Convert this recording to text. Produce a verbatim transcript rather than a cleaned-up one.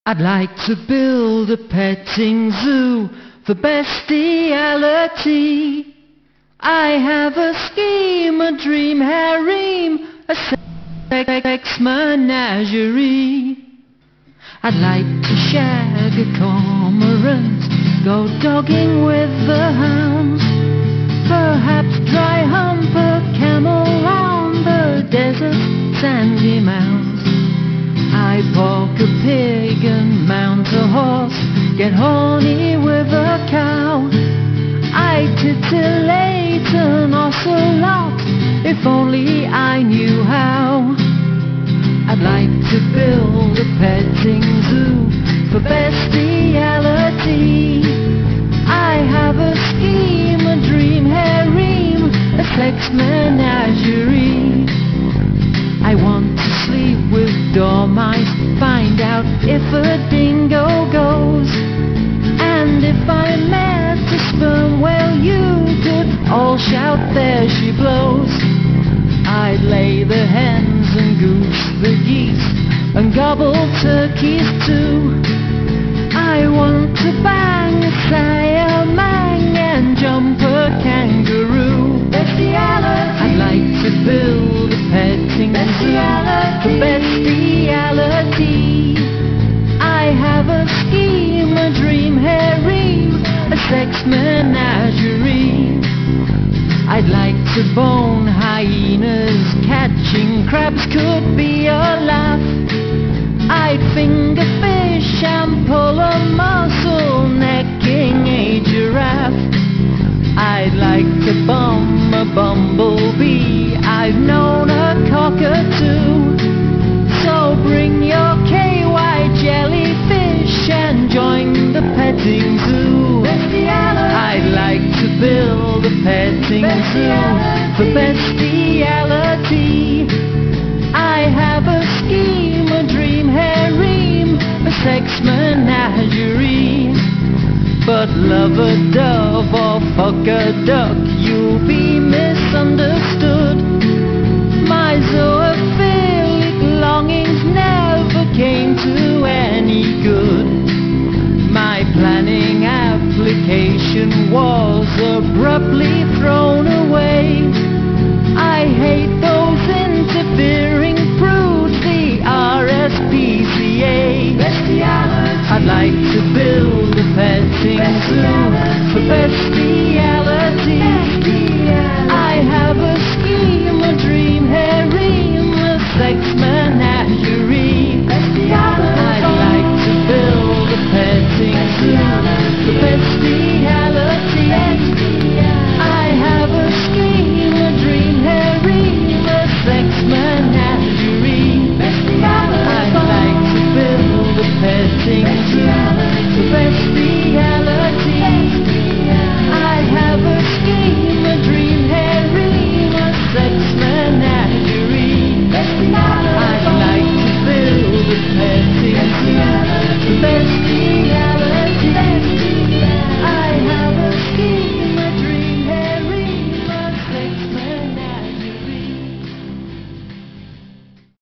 I'd like to build a petting zoo for bestiality. I have a scheme, a dream harem, a sex menagerie. I'd like to shag a cormorant, go dogging with the hounds, perhaps dry hump a camel round the desert sandy mounds. I pork a pig and mount a horse, get horny with a cow. I titillate an ocelot, if only I knew how. I'd like to build a petting zoo for bestiality. I have a scheme, a dream harem, a sex menagerie. I want to sleep with dormice, find out if a dingo goes, and if I met a sperm whale you could all shout there she blows. I'd lay the hens and goose the geese and gobble turkeys too. I want to bang a siamang and jump a kangaroo. I'd like to build a petting zoo for bestiality. I have a scheme, a dream harem, a sex menagerie. I'd like to bone hyenas, catching crabs could be a laugh. I'd finger fish and pull a muscle, necking a giraffe. I'd like to bum a bumblebee, I've known a cockatoo. So bring your K Y jellyfish and join the petting zoo. I'd like to build a petting zoo for bestiality. I have a scheme, a dream harem, a sex menagerie. But love a dove or fuck a duck, you'll be misunderstood. My zoophilic longings never came to any good. My planning application was abruptly thrown away. I hate those interfering prudes, the R S P C A. I'd like to build a petting zoo for bestiality.